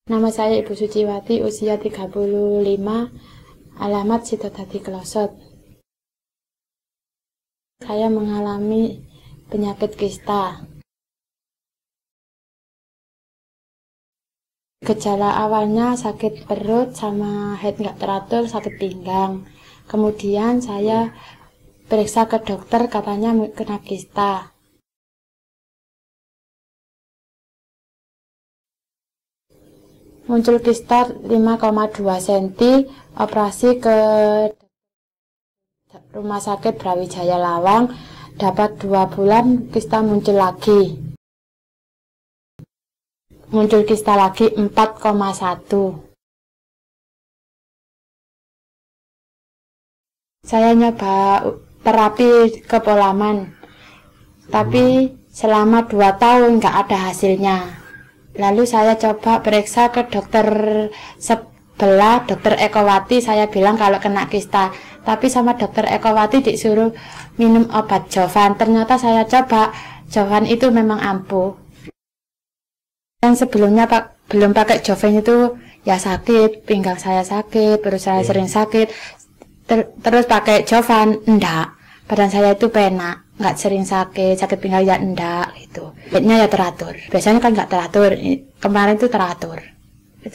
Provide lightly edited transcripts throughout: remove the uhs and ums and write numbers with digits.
Nama saya Ibu Suciwati, usia 35, alamat Sidodadi Klosot. Saya mengalami penyakit kista. Gejala awalnya sakit perut sama head nggak teratur, sakit pinggang. Kemudian saya periksa ke dokter, katanya kena kista. Muncul kista 5,2 cm, operasi ke Rumah Sakit Brawijaya Lawang, dapat 2 bulan kista muncul lagi. Muncul kista lagi 4,1. Saya nyoba terapi kepolaman, tapi selama 2 tahun nggak ada hasilnya. Lalu saya coba periksa ke dokter sebelah, dokter Ekowati. Saya bilang kalau kena kista, tapi sama dokter Ekowati disuruh minum obat Jovan. Ternyata saya coba, Jovan itu memang ampuh. Yang sebelumnya belum pakai Jovan itu ya sakit, pinggang saya sakit, perut saya sering sakit. Terus pakai Jovan, enggak. Badan saya itu penak, nggak sering sakit, sakit pinggang ya enggak gitu. Bednya ya teratur. Biasanya kan nggak teratur, kemarin itu teratur. Gitu.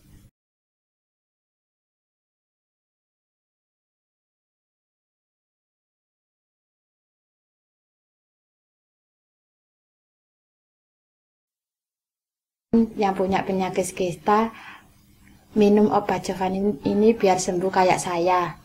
Yang punya penyakit kista, minum obat Jovan ini biar sembuh kayak saya.